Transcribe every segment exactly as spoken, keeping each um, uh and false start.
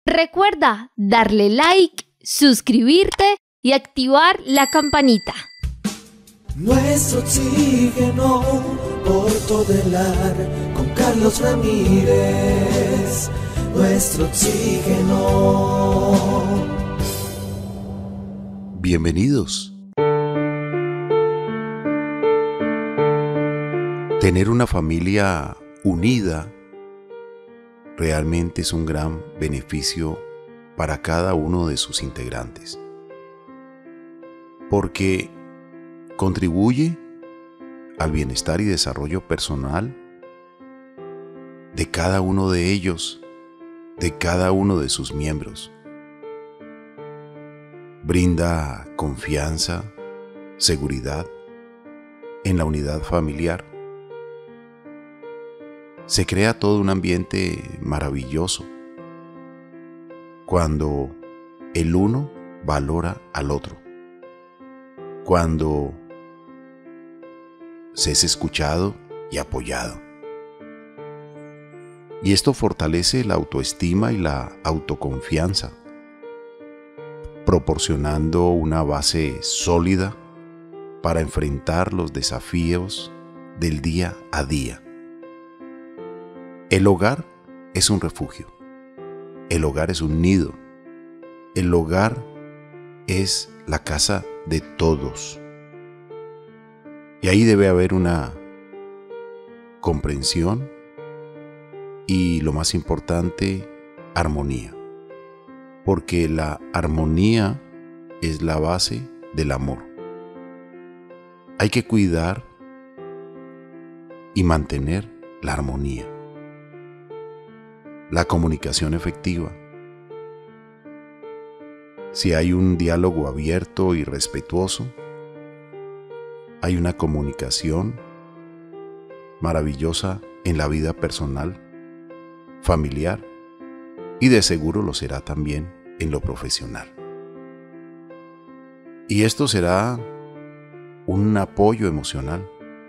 Recuerda darle like, suscribirte y activar la campanita. Nuestro oxígeno por todo el ar con Carlos Ramírez. Nuestro oxígeno. Bienvenidos. Tener una familia unida realmente es un gran beneficio para cada uno de sus integrantes, porque contribuye al bienestar y desarrollo personal de cada uno de ellos, de cada uno de sus miembros. Brinda confianza, seguridad en la unidad familiar. Se crea todo un ambiente maravilloso cuando el uno valora al otro, cuando se es escuchado y apoyado. Y esto fortalece la autoestima y la autoconfianza, proporcionando una base sólida para enfrentar los desafíos del día a día. El hogar es un refugio, el hogar es un nido, el hogar es la casa de todos. Y ahí debe haber una comprensión y, lo más importante, armonía, porque la armonía es la base del amor. Hay que cuidar y mantener la armonía. La comunicación efectiva. Si hay un diálogo abierto y respetuoso, hay una comunicación maravillosa en la vida personal, familiar, y de seguro lo será también en lo profesional. Y esto será un apoyo emocional,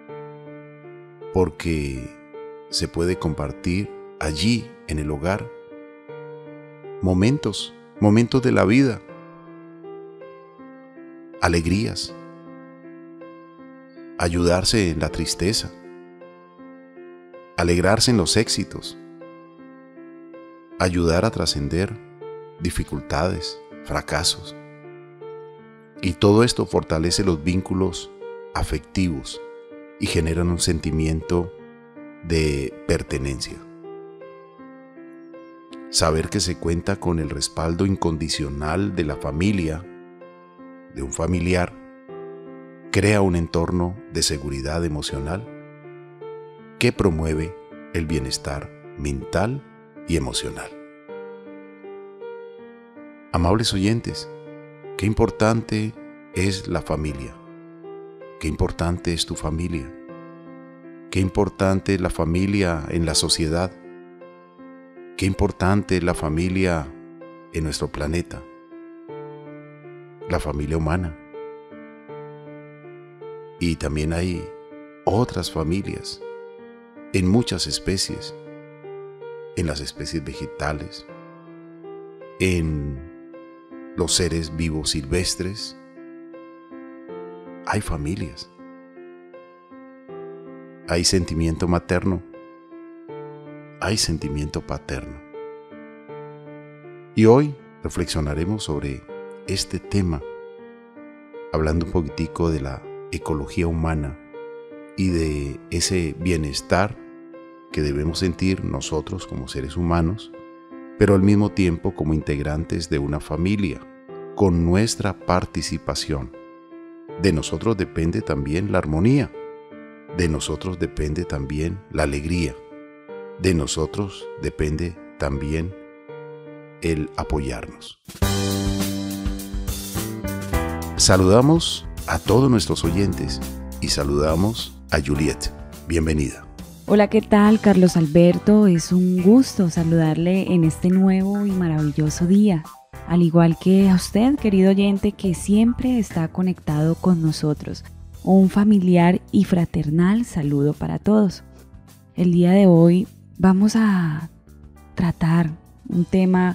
porque se puede compartir allí en el hogar momentos, momentos de la vida, alegrías, ayudarse en la tristeza, alegrarse en los éxitos, ayudar a trascender dificultades, fracasos. Y todo esto fortalece los vínculos afectivos y generan un sentimiento de pertenencia. Saber que se cuenta con el respaldo incondicional de la familia, de un familiar, crea un entorno de seguridad emocional que promueve el bienestar mental y emocional. Amables oyentes, qué importante es la familia, qué importante es tu familia, qué importante es la familia en la sociedad. Qué importante es la familia en nuestro planeta, la familia humana. Y también hay otras familias en muchas especies, en las especies vegetales, en los seres vivos silvestres. Hay familias. Hay sentimiento materno. Hay sentimiento paterno. Y hoy reflexionaremos sobre este tema, hablando un poquitico de la ecología humana y de ese bienestar que debemos sentir nosotros como seres humanos, pero al mismo tiempo como integrantes de una familia, con nuestra participación. De nosotros depende también la armonía, de nosotros depende también la alegría. De nosotros depende también el apoyarnos. Saludamos a todos nuestros oyentes y saludamos a Juliet. Bienvenida. Hola, ¿qué tal, Carlos Alberto? Es un gusto saludarle en este nuevo y maravilloso día. Al igual que a usted, querido oyente, que siempre está conectado con nosotros. Un familiar y fraternal saludo para todos. El día de hoy vamos a tratar un tema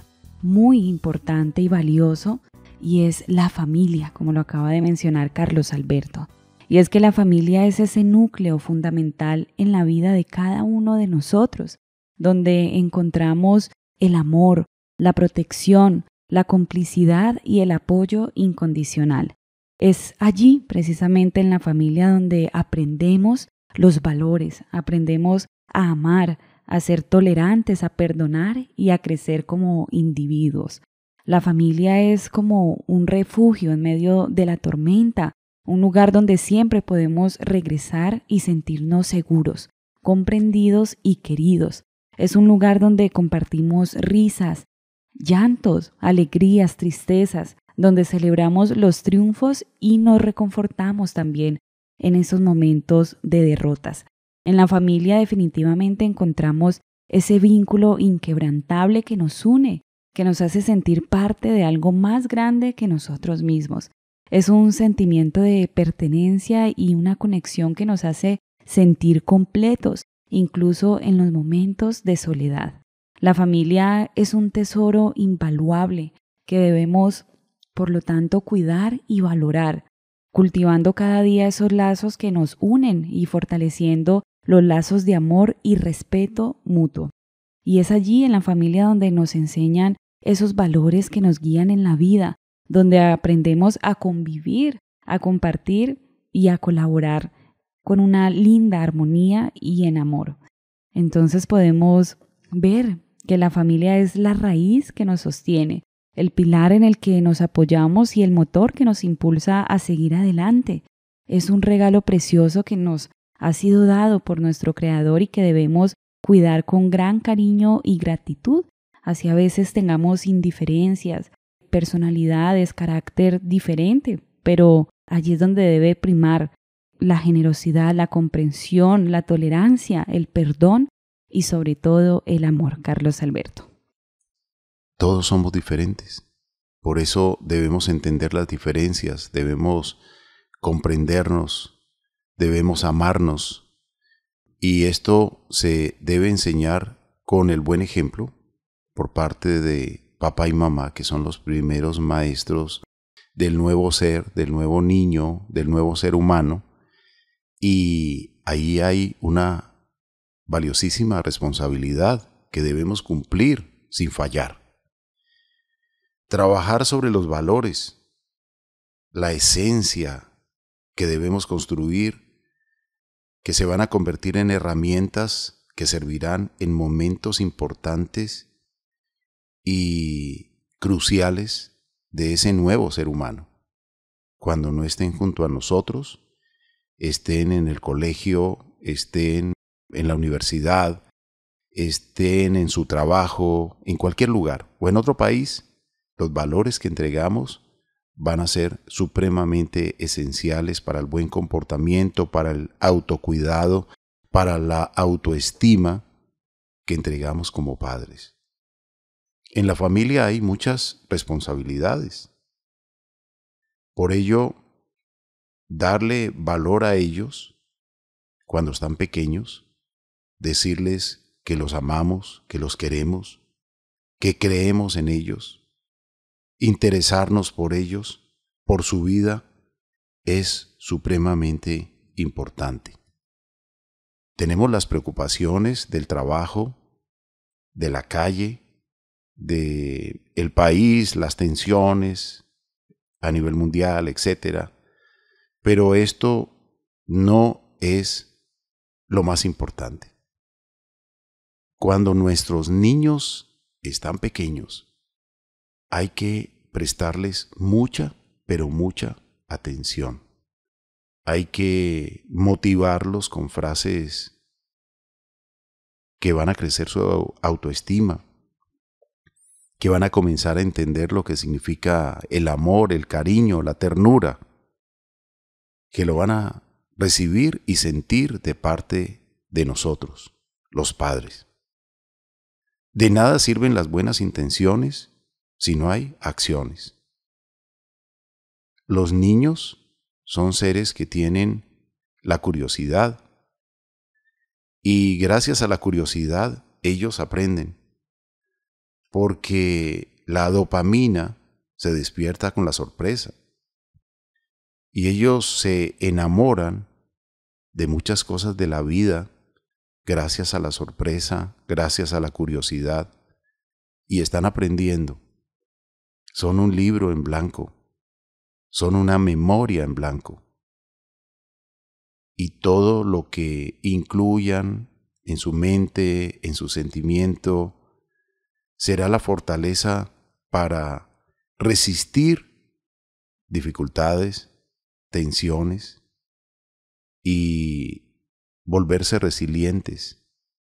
muy importante y valioso, y es la familia, como lo acaba de mencionar Carlos Alberto. Y es que la familia es ese núcleo fundamental en la vida de cada uno de nosotros, donde encontramos el amor, la protección, la complicidad y el apoyo incondicional. Es allí, precisamente en la familia, donde aprendemos los valores, aprendemos a amar, a ser tolerantes, a perdonar y a crecer como individuos. La familia es como un refugio en medio de la tormenta, un lugar donde siempre podemos regresar y sentirnos seguros, comprendidos y queridos. Es un lugar donde compartimos risas, llantos, alegrías, tristezas, donde celebramos los triunfos y nos reconfortamos también en esos momentos de derrotas. En la familia definitivamente encontramos ese vínculo inquebrantable que nos une, que nos hace sentir parte de algo más grande que nosotros mismos. Es un sentimiento de pertenencia y una conexión que nos hace sentir completos, incluso en los momentos de soledad. La familia es un tesoro invaluable que debemos, por lo tanto, cuidar y valorar, cultivando cada día esos lazos que nos unen y fortaleciendo los lazos de amor y respeto mutuo. Y es allí en la familia donde nos enseñan esos valores que nos guían en la vida, donde aprendemos a convivir, a compartir y a colaborar con una linda armonía y en amor. Entonces podemos ver que la familia es la raíz que nos sostiene, el pilar en el que nos apoyamos y el motor que nos impulsa a seguir adelante. Es un regalo precioso que nos ha sido dado por nuestro Creador y que debemos cuidar con gran cariño y gratitud. Así a veces tengamos indiferencias, personalidades, carácter diferente, pero allí es donde debe primar la generosidad, la comprensión, la tolerancia, el perdón y sobre todo el amor. Carlos Alberto. Todos somos diferentes, por eso debemos entender las diferencias, debemos comprendernos, debemos amarnos, y esto se debe enseñar con el buen ejemplo por parte de papá y mamá, que son los primeros maestros del nuevo ser, del nuevo niño, del nuevo ser humano, y ahí hay una valiosísima responsabilidad que debemos cumplir sin fallar. Trabajar sobre los valores, la esencia que debemos construir, que se van a convertir en herramientas que servirán en momentos importantes y cruciales de ese nuevo ser humano. Cuando no estén junto a nosotros, estén en el colegio, estén en la universidad, estén en su trabajo, en cualquier lugar o en otro país, los valores que entregamos van a ser supremamente esenciales para el buen comportamiento, para el autocuidado, para la autoestima que entregamos como padres. En la familia hay muchas responsabilidades. Por ello, darle valor a ellos cuando están pequeños, decirles que los amamos, que los queremos, que creemos en ellos, interesarnos por ellos, por su vida, es supremamente importante. Tenemos las preocupaciones del trabajo, de la calle, del país, las tensiones a nivel mundial, etcétera. Pero esto no es lo más importante. Cuando nuestros niños están pequeños, hay que prestarles mucha, pero mucha atención. Hay que motivarlos con frases que van a crecer su autoestima, que van a comenzar a entender lo que significa el amor, el cariño, la ternura, que lo van a recibir y sentir de parte de nosotros, los padres. De nada sirven las buenas intenciones si no hay acciones. Los niños son seres que tienen la curiosidad y gracias a la curiosidad ellos aprenden, porque la dopamina se despierta con la sorpresa. Y ellos se enamoran de muchas cosas de la vida gracias a la sorpresa, gracias a la curiosidad, y están aprendiendo. Son un libro en blanco, son una memoria en blanco. Y todo lo que incluyan en su mente, en su sentimiento, será la fortaleza para resistir dificultades, tensiones y volverse resilientes.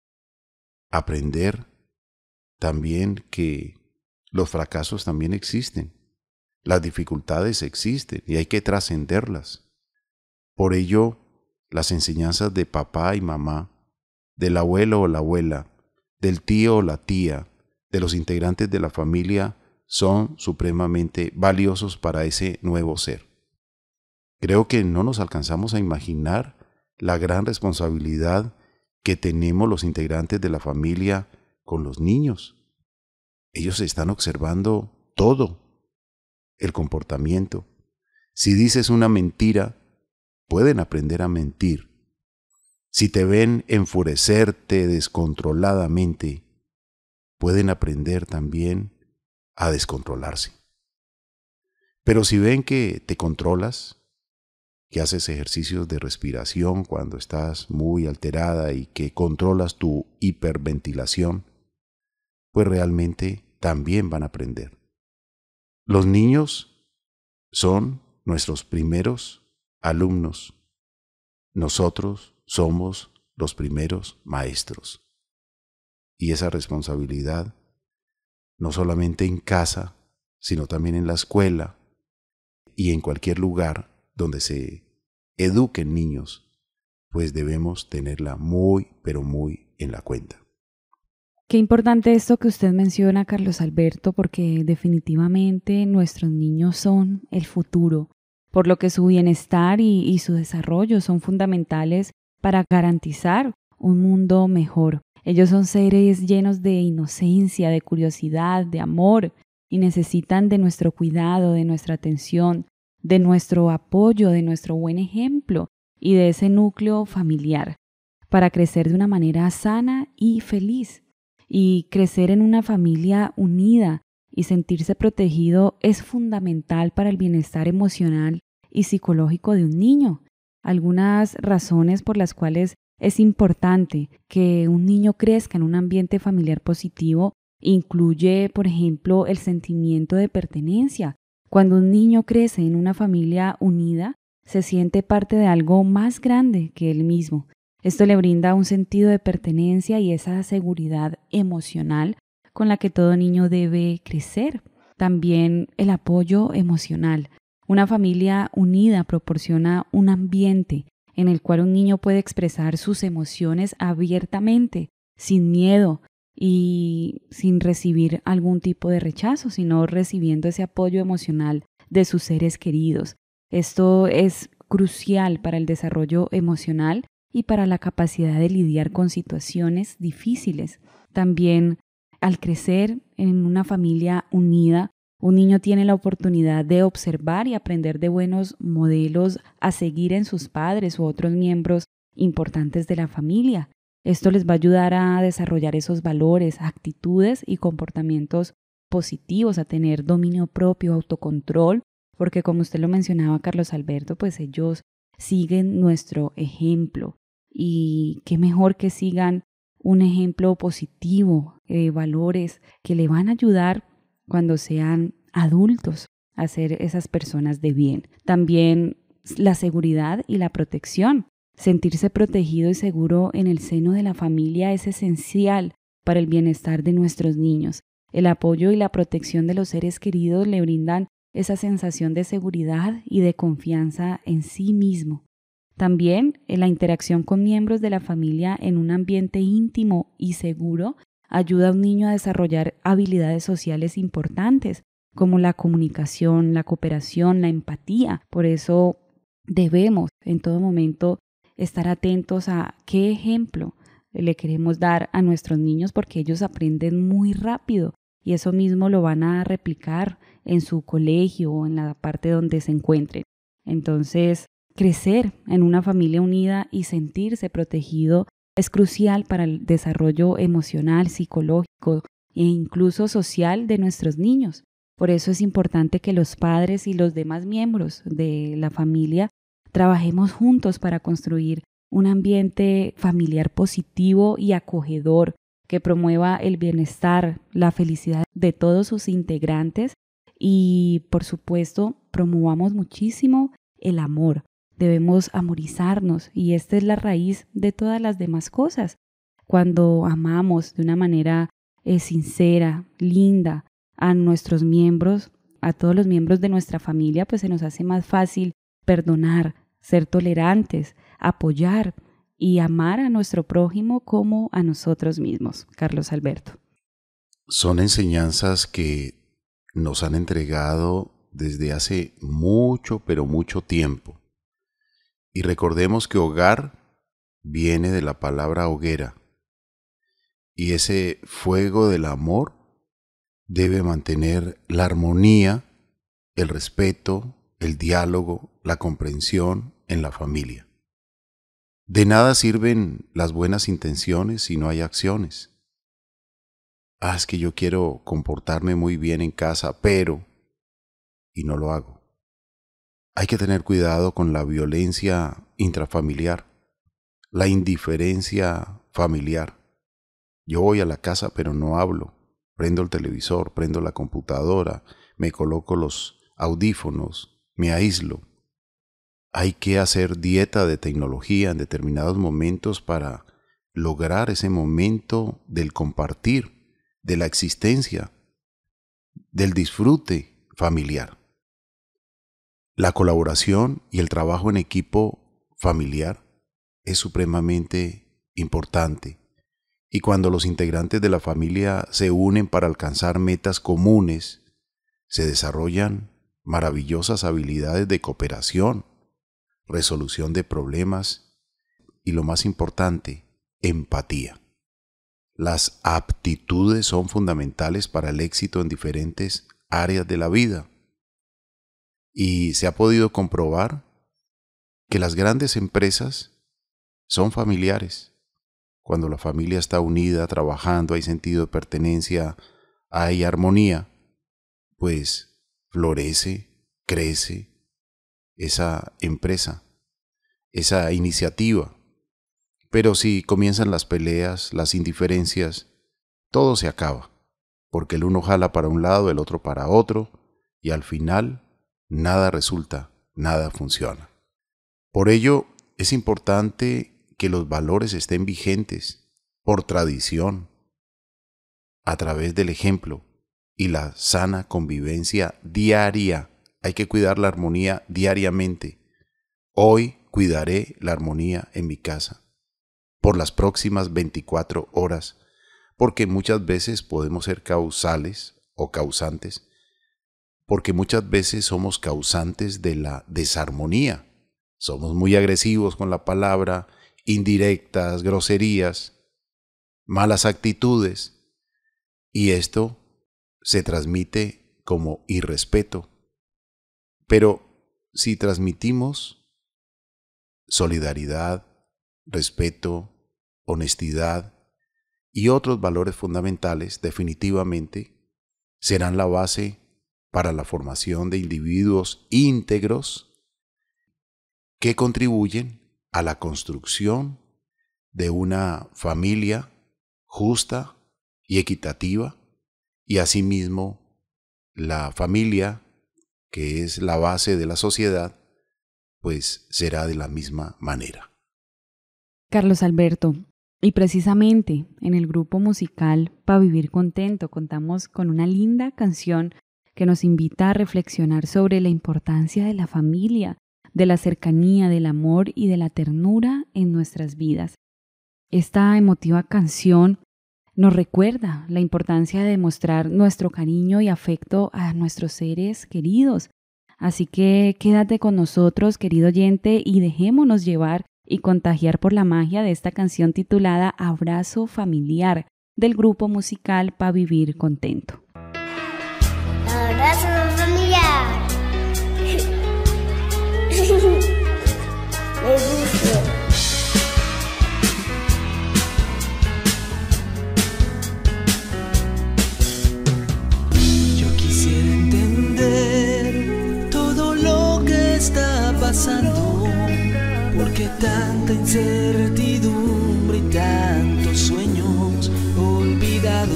Aprender también que los fracasos también existen, las dificultades existen y hay que trascenderlas. Por ello, las enseñanzas de papá y mamá, del abuelo o la abuela, del tío o la tía, de los integrantes de la familia son supremamente valiosos para ese nuevo ser. Creo que no nos alcanzamos a imaginar la gran responsabilidad que tenemos los integrantes de la familia con los niños. Ellos están observando todo, el comportamiento. Si dices una mentira, pueden aprender a mentir. Si te ven enfurecerte descontroladamente, pueden aprender también a descontrolarse. Pero si ven que te controlas, que haces ejercicios de respiración cuando estás muy alterada y que controlas tu hiperventilación, pues realmente también van a aprender. Los niños son nuestros primeros alumnos. Nosotros somos los primeros maestros. Y esa responsabilidad, no solamente en casa, sino también en la escuela y en cualquier lugar donde se eduquen niños, pues debemos tenerla muy, pero muy en la cuenta. Qué importante esto que usted menciona, Carlos Alberto, porque definitivamente nuestros niños son el futuro, por lo que su bienestar y, y su desarrollo son fundamentales para garantizar un mundo mejor. Ellos son seres llenos de inocencia, de curiosidad, de amor, y necesitan de nuestro cuidado, de nuestra atención, de nuestro apoyo, de nuestro buen ejemplo y de ese núcleo familiar para crecer de una manera sana y feliz. Y crecer en una familia unida y sentirse protegido es fundamental para el bienestar emocional y psicológico de un niño. Algunas razones por las cuales es importante que un niño crezca en un ambiente familiar positivo incluye, por ejemplo, el sentimiento de pertenencia. Cuando un niño crece en una familia unida, se siente parte de algo más grande que él mismo. Esto le brinda un sentido de pertenencia y esa seguridad emocional con la que todo niño debe crecer. También el apoyo emocional. Una familia unida proporciona un ambiente en el cual un niño puede expresar sus emociones abiertamente, sin miedo y sin recibir algún tipo de rechazo, sino recibiendo ese apoyo emocional de sus seres queridos. Esto es crucial para el desarrollo emocional y para la capacidad de lidiar con situaciones difíciles. También, al crecer en una familia unida, un niño tiene la oportunidad de observar y aprender de buenos modelos a seguir en sus padres u otros miembros importantes de la familia. Esto les va a ayudar a desarrollar esos valores, actitudes y comportamientos positivos, a tener dominio propio, autocontrol, porque como usted lo mencionaba, Carlos Alberto, pues ellos siguen nuestro ejemplo. Y qué mejor que sigan un ejemplo positivo, eh, valores que le van a ayudar cuando sean adultos a ser esas personas de bien. También la seguridad y la protección. Sentirse protegido y seguro en el seno de la familia es esencial para el bienestar de nuestros niños. El apoyo y la protección de los seres queridos le brindan esa sensación de seguridad y de confianza en sí mismo. También la interacción con miembros de la familia en un ambiente íntimo y seguro ayuda a un niño a desarrollar habilidades sociales importantes como la comunicación, la cooperación, la empatía. Por eso debemos en todo momento estar atentos a qué ejemplo le queremos dar a nuestros niños, porque ellos aprenden muy rápido y eso mismo lo van a replicar en su colegio o en la parte donde se encuentren. Entonces, crecer en una familia unida y sentirse protegido es crucial para el desarrollo emocional, psicológico e incluso social de nuestros niños. Por eso es importante que los padres y los demás miembros de la familia trabajemos juntos para construir un ambiente familiar positivo y acogedor que promueva el bienestar, la felicidad de todos sus integrantes y, por supuesto, promovamos muchísimo el amor. Debemos amorizarnos y esta es la raíz de todas las demás cosas. Cuando amamos de una manera eh, sincera, linda a nuestros miembros, a todos los miembros de nuestra familia, pues se nos hace más fácil perdonar, ser tolerantes, apoyar y amar a nuestro prójimo como a nosotros mismos. Carlos Alberto. Son enseñanzas que nos han entregado desde hace mucho, pero mucho tiempo. Y recordemos que hogar viene de la palabra hoguera. Y ese fuego del amor debe mantener la armonía, el respeto, el diálogo, la comprensión en la familia. De nada sirven las buenas intenciones si no hay acciones. Ah, es que yo quiero comportarme muy bien en casa, pero... y no lo hago. Hay que tener cuidado con la violencia intrafamiliar, la indiferencia familiar. Yo voy a la casa pero no hablo. Prendo el televisor, prendo la computadora, me coloco los audífonos, me aíslo. Hay que hacer dieta de tecnología en determinados momentos para lograr ese momento del compartir, de la existencia, del disfrute familiar. La colaboración y el trabajo en equipo familiar es supremamente importante. Y cuando los integrantes de la familia se unen para alcanzar metas comunes, se desarrollan maravillosas habilidades de cooperación, resolución de problemas y, lo más importante, empatía. Las aptitudes son fundamentales para el éxito en diferentes áreas de la vida. Y se ha podido comprobar que las grandes empresas son familiares. Cuando la familia está unida, trabajando, hay sentido de pertenencia, hay armonía, pues florece, crece esa empresa, esa iniciativa. Pero si comienzan las peleas, las indiferencias, todo se acaba, porque el uno jala para un lado, el otro para otro, y al final nada resulta, nada funciona. Por ello es importante que los valores estén vigentes por tradición, a través del ejemplo y la sana convivencia diaria. Hay que cuidar la armonía diariamente. Hoy cuidaré la armonía en mi casa por las próximas veinticuatro horas, porque muchas veces podemos ser causales o causantes, porque muchas veces somos causantes de la desarmonía. Somos muy agresivos con la palabra, indirectas, groserías, malas actitudes, y esto se transmite como irrespeto. Pero si transmitimos solidaridad, respeto, honestidad y otros valores fundamentales, definitivamente serán la base para la formación de individuos íntegros que contribuyen a la construcción de una familia justa y equitativa, y asimismo la familia, que es la base de la sociedad, pues será de la misma manera. Carlos Alberto, y precisamente en el grupo musical Pa' Vivir Contento contamos con una linda canción que nos invita a reflexionar sobre la importancia de la familia, de la cercanía, del amor y de la ternura en nuestras vidas. Esta emotiva canción nos recuerda la importancia de demostrar nuestro cariño y afecto a nuestros seres queridos. Así que quédate con nosotros, querido oyente, y dejémonos llevar y contagiar por la magia de esta canción titulada Abrazo Familiar del grupo musical Pa' Vivir Contento. abrazo familiar. Me gusta. Yo quisiera entender todo lo que está pasando. ¿Por qué tanta incertidumbre y tantos sueños olvidados?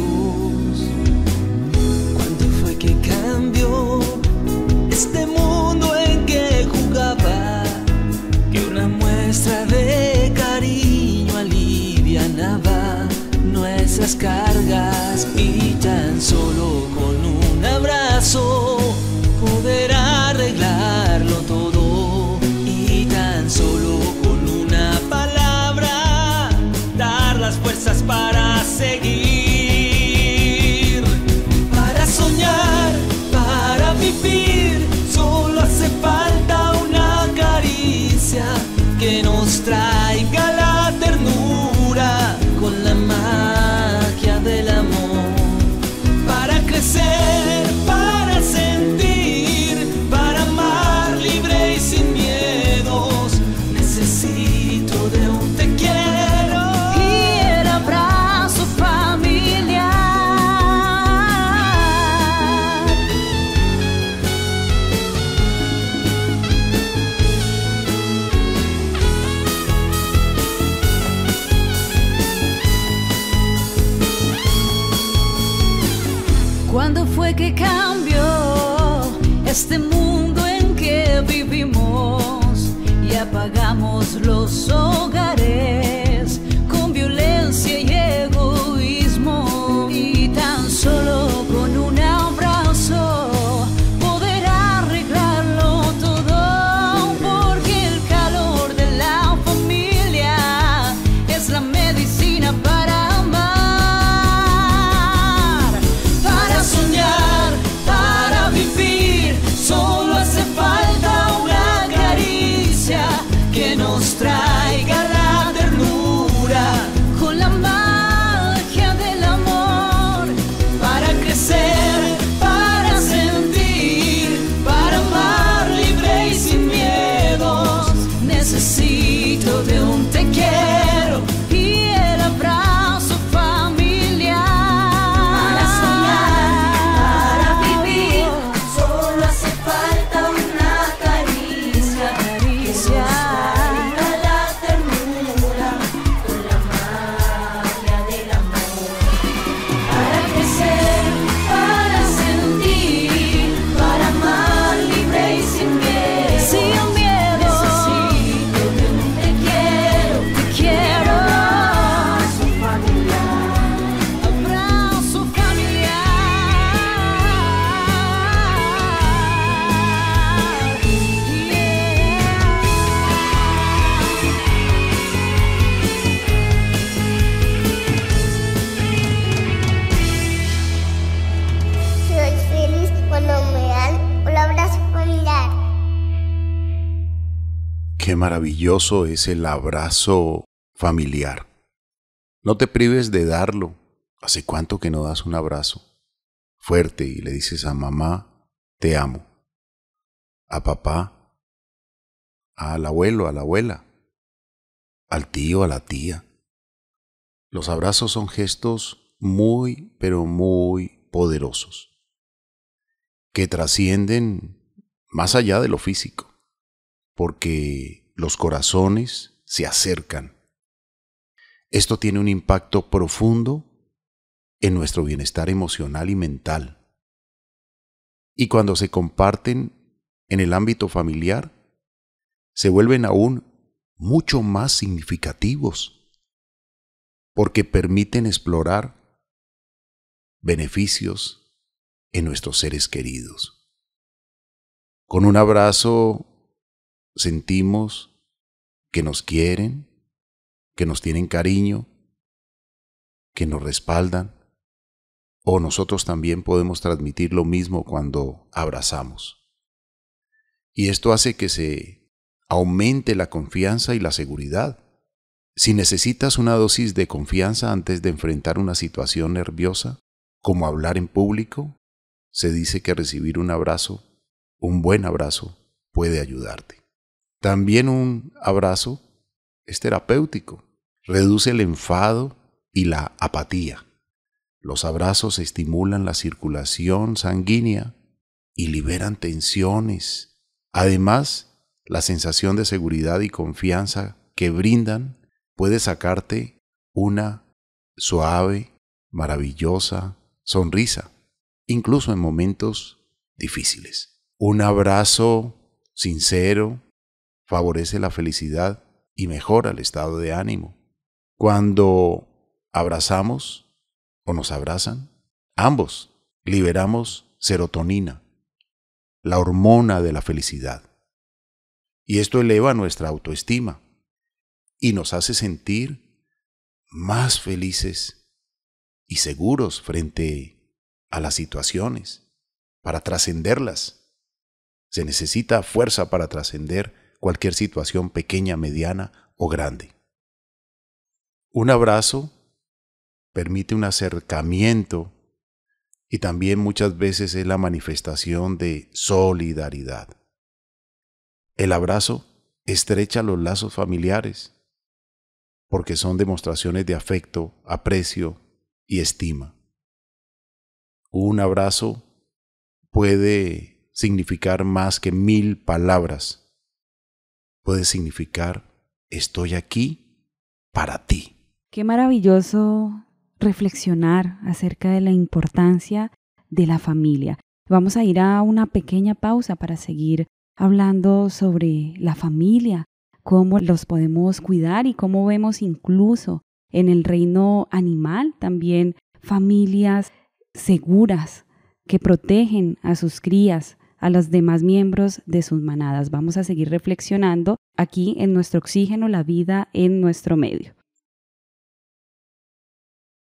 ¿Cuándo fue que cambió este mundo en que jugaba? Que una muestra de cariño alivianaba nuestras cargas, y tan solo con un abrazo poder arreglarlo todo, y tan solo con una palabra dar las fuerzas para seguir, para soñar, para vivir. Solo hace falta una caricia que nos traiga la ternura con la magia del amor, para crecer, para sentir, para amar libre y sin miedos. Necesito de un te quiero y el abrazo familiar. ¿Cuándo fue que cambió este mundo en que vivimos y apagamos los hogares con violencia y egoísmo? Y tan solo con un abrazo poder arreglarlo todo, porque el calor de la familia es la medicina para soñar, para vivir. Solo hace falta una caricia que nos traiga la ternura con la magia del amor, para crecer, para sentir, para amar libre y sin miedos. Necesito de un te quiero y el abrazo familiar. Para soñar, solo hace falta una caricia, caricia, que nos traiga la ternura con la magia del amor, para crecer, para sentir, para amar libre y sin miedo. Sin miedo. Necesito de un te quiero, te quiero. Abrazo familiar, abrazo familiar. Soy feliz cuando me dan un abrazo familiar. Qué maravilloso es el abrazo familiar. No te prives de darlo. ¿Hace cuánto que no das un abrazo fuerte y le dices a mamá, te amo? A papá, al abuelo, a la abuela, al tío, a la tía. Los abrazos son gestos muy, pero muy poderosos, que trascienden más allá de lo físico, porque los corazones se acercan. Esto tiene un impacto profundo en nuestro bienestar emocional y mental. Y cuando se comparten en el ámbito familiar, se vuelven aún mucho más significativos, porque permiten explorar beneficios en nuestros seres queridos. Con un abrazo sentimos que nos quieren, que nos tienen cariño, que nos respaldan, o nosotros también podemos transmitir lo mismo cuando abrazamos. Y esto hace que se aumente la confianza y la seguridad. Si necesitas una dosis de confianza antes de enfrentar una situación nerviosa, como hablar en público, se dice que recibir un abrazo, un buen abrazo, puede ayudarte. También un abrazo es terapéutico, reduce el enfado y la apatía. Los abrazos estimulan la circulación sanguínea y liberan tensiones. Además, la sensación de seguridad y confianza que brindan puede sacarte una suave, maravillosa sonrisa, incluso en momentos difíciles. Un abrazo sincero favorece la felicidad y mejora el estado de ánimo. Cuando abrazamos o nos abrazan, ambos liberamos serotonina, la hormona de la felicidad. Y esto eleva nuestra autoestima y nos hace sentir más felices y seguros frente a las situaciones, para trascenderlas. Se necesita fuerza para trascender cualquier situación pequeña, mediana o grande. Un abrazo permite un acercamiento y también muchas veces es la manifestación de solidaridad. El abrazo estrecha los lazos familiares porque son demostraciones de afecto, aprecio y estima. Un abrazo puede significar más que mil palabras. Puede significar estoy aquí para ti. Qué maravilloso reflexionar acerca de la importancia de la familia. Vamos a ir a una pequeña pausa para seguir hablando sobre la familia, cómo los podemos cuidar y cómo vemos incluso en el reino animal también familias seguras que protegen a sus crías, a los demás miembros de sus manadas. Vamos a seguir reflexionando aquí en nuestro oxígeno, la vida en nuestro medio.